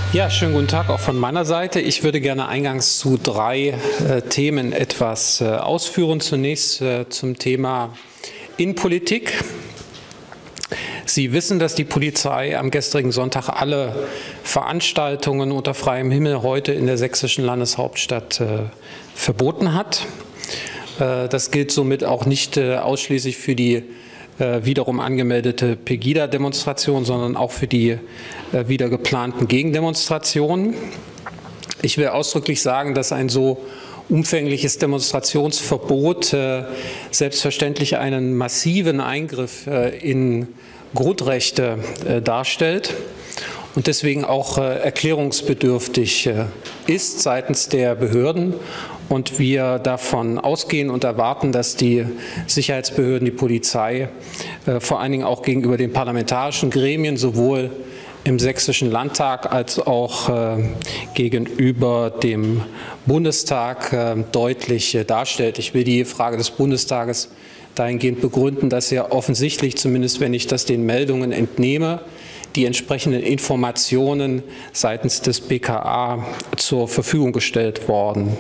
Ja, schönen guten Tag auch von meiner Seite. Ich würde gerne eingangs zu drei Themen etwas ausführen. Zunächst zum Thema Innenpolitik. Sie wissen, dass die Polizei am gestrigen Sonntag alle Veranstaltungen unter freiem Himmel heute in der sächsischen Landeshauptstadt verboten hat. Das gilt somit auch nicht ausschließlich für die wiederum angemeldete Pegida-Demonstration, sondern auch für die wieder geplanten Gegendemonstrationen. Ich will ausdrücklich sagen, dass ein so umfängliches Demonstrationsverbot selbstverständlich einen massiven Eingriff in Grundrechte darstellt und deswegen auch erklärungsbedürftig ist seitens der Behörden. Und wir davon ausgehen und erwarten, dass die Sicherheitsbehörden, die Polizei, vor allen Dingen auch gegenüber den parlamentarischen Gremien, sowohl im Sächsischen Landtag als auch gegenüber dem Bundestag deutlich darstellt. Ich will die Frage des Bundestages dahingehend begründen, dass ja offensichtlich, zumindest wenn ich das den Meldungen entnehme, die entsprechenden Informationen seitens des BKA zur Verfügung gestellt worden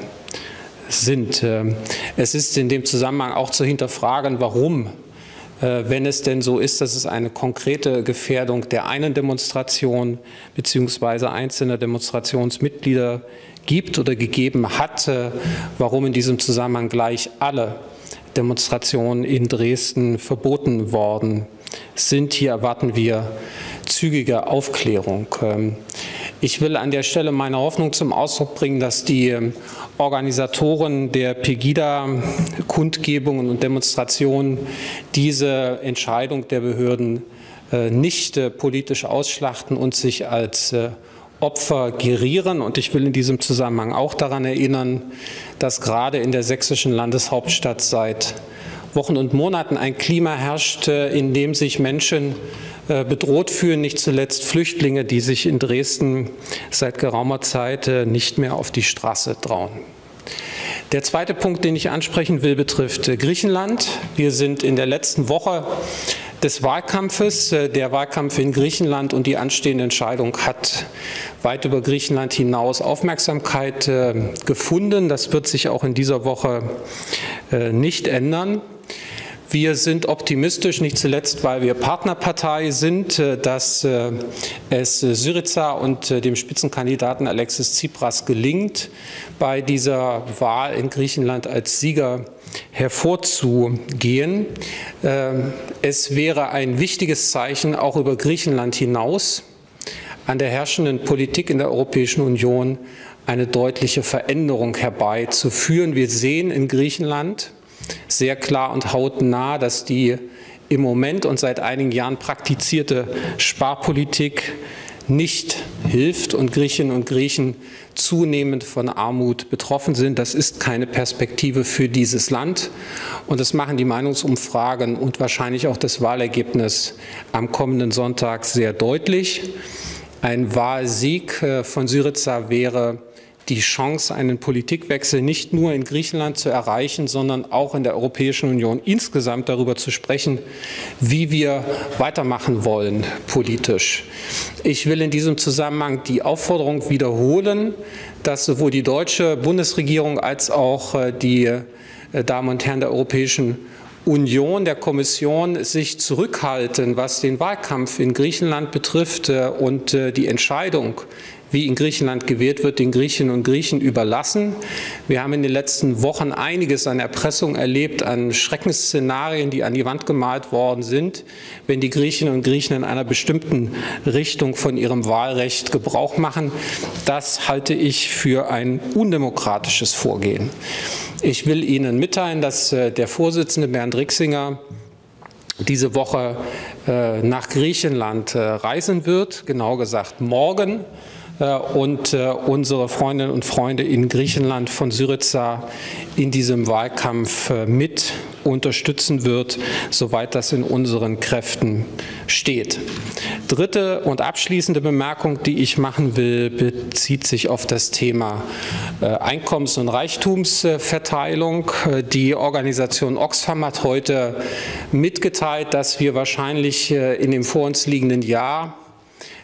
sind. Es ist in dem Zusammenhang auch zu hinterfragen, warum, wenn es denn so ist, dass es eine konkrete Gefährdung der einen Demonstration bzw. einzelner Demonstrationsmitglieder gibt oder gegeben hat, warum in diesem Zusammenhang gleich alle Demonstrationen in Dresden verboten worden sind. Hier erwarten wir zügige Aufklärung. Ich will an der Stelle meine Hoffnung zum Ausdruck bringen, dass die Organisatoren der Pegida-Kundgebungen und Demonstrationen diese Entscheidung der Behörden nicht politisch ausschlachten und sich als Opfer gerieren. Und ich will in diesem Zusammenhang auch daran erinnern, dass gerade in der sächsischen Landeshauptstadt seit Wochen und Monaten ein Klima herrscht, in dem sich Menschen bedroht fühlen, nicht zuletzt Flüchtlinge, die sich in Dresden seit geraumer Zeit nicht mehr auf die Straße trauen. Der zweite Punkt, den ich ansprechen will, betrifft Griechenland. Wir sind in der letzten Woche des Wahlkampfes. Der Wahlkampf in Griechenland und die anstehende Entscheidung hat weit über Griechenland hinaus Aufmerksamkeit gefunden. Das wird sich auch in dieser Woche nicht ändern. Wir sind optimistisch, nicht zuletzt, weil wir Partnerpartei sind, dass es Syriza und dem Spitzenkandidaten Alexis Tsipras gelingt, bei dieser Wahl in Griechenland als Sieger hervorzugehen. Es wäre ein wichtiges Zeichen auch über Griechenland hinaus an der herrschenden Politik in der Europäischen Union eine deutliche Veränderung herbeizuführen. Wir sehen in Griechenland sehr klar und hautnah, dass die im Moment und seit einigen Jahren praktizierte Sparpolitik nicht hilft und Griechinnen und Griechen zunehmend von Armut betroffen sind. Das ist keine Perspektive für dieses Land. Und das machen die Meinungsumfragen und wahrscheinlich auch das Wahlergebnis am kommenden Sonntag sehr deutlich. Ein Wahlsieg von Syriza wäre die Chance, einen Politikwechsel nicht nur in Griechenland zu erreichen, sondern auch in der Europäischen Union insgesamt darüber zu sprechen, wie wir weitermachen wollen politisch. Ich will in diesem Zusammenhang die Aufforderung wiederholen, dass sowohl die deutsche Bundesregierung als auch die Damen und Herren der Europäischen Union, der Kommission sich zurückhalten, was den Wahlkampf in Griechenland betrifft und die Entscheidung, wie in Griechenland gewählt wird, den Griechinnen und Griechen überlassen. Wir haben in den letzten Wochen einiges an Erpressung erlebt, an Schreckensszenarien, die an die Wand gemalt worden sind, wenn die Griechinnen und Griechen in einer bestimmten Richtung von ihrem Wahlrecht Gebrauch machen. Das halte ich für ein undemokratisches Vorgehen. Ich will Ihnen mitteilen, dass der Vorsitzende Bernd Rixinger diese Woche nach Griechenland reisen wird, genau gesagt morgen, und unsere Freundinnen und Freunde in Griechenland von Syriza in diesem Wahlkampf mit unterstützen wird, soweit das in unseren Kräften steht. Dritte und abschließende Bemerkung, die ich machen will, bezieht sich auf das Thema Einkommens- und Reichtumsverteilung. Die Organisation Oxfam hat heute mitgeteilt, dass wir wahrscheinlich in dem vor uns liegenden Jahr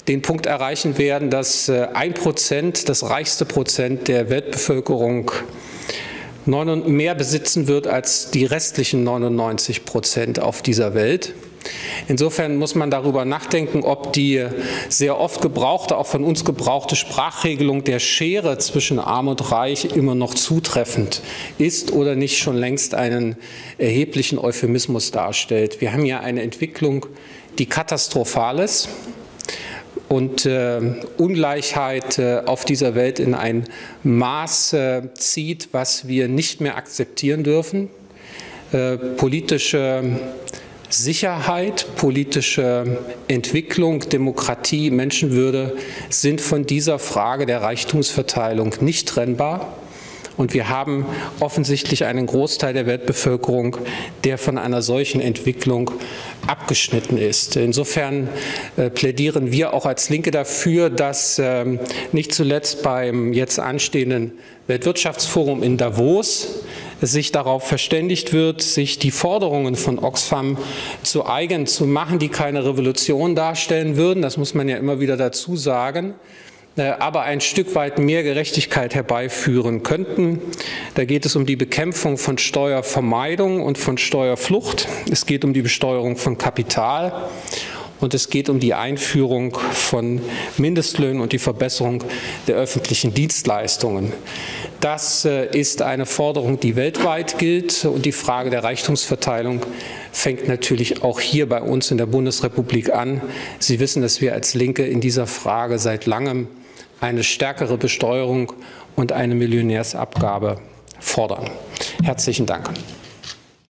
den Punkt erreichen werden, dass 1%, das reichste Prozent der Weltbevölkerung, mehr besitzen wird als die restlichen 99% auf dieser Welt. Insofern muss man darüber nachdenken, ob die sehr oft gebrauchte, auch von uns gebrauchte Sprachregelung der Schere zwischen Arm und Reich immer noch zutreffend ist oder nicht schon längst einen erheblichen Euphemismus darstellt. Wir haben ja eine Entwicklung, die katastrophal ist und Ungleichheit auf dieser Welt in ein Maß zieht, was wir nicht mehr akzeptieren dürfen. Politische Sicherheit, politische Entwicklung, Demokratie, Menschenwürde sind von dieser Frage der Reichtumsverteilung nicht trennbar. Und wir haben offensichtlich einen Großteil der Weltbevölkerung, der von einer solchen Entwicklung abgeschnitten ist. Insofern plädieren wir auch als Linke dafür, dass nicht zuletzt beim jetzt anstehenden Weltwirtschaftsforum in Davos sich darauf verständigt wird, sich die Forderungen von Oxfam zu eigen zu machen, die keine Revolution darstellen würden. Das muss man ja immer wieder dazu sagen, aber ein Stück weit mehr Gerechtigkeit herbeiführen könnten. Da geht es um die Bekämpfung von Steuervermeidung und von Steuerflucht. Es geht um die Besteuerung von Kapital. Und es geht um die Einführung von Mindestlöhnen und die Verbesserung der öffentlichen Dienstleistungen. Das ist eine Forderung, die weltweit gilt. Und die Frage der Reichtumsverteilung fängt natürlich auch hier bei uns in der Bundesrepublik an. Sie wissen, dass wir als Linke in dieser Frage seit langem eine stärkere Besteuerung und eine Millionärsabgabe fordern. Herzlichen Dank.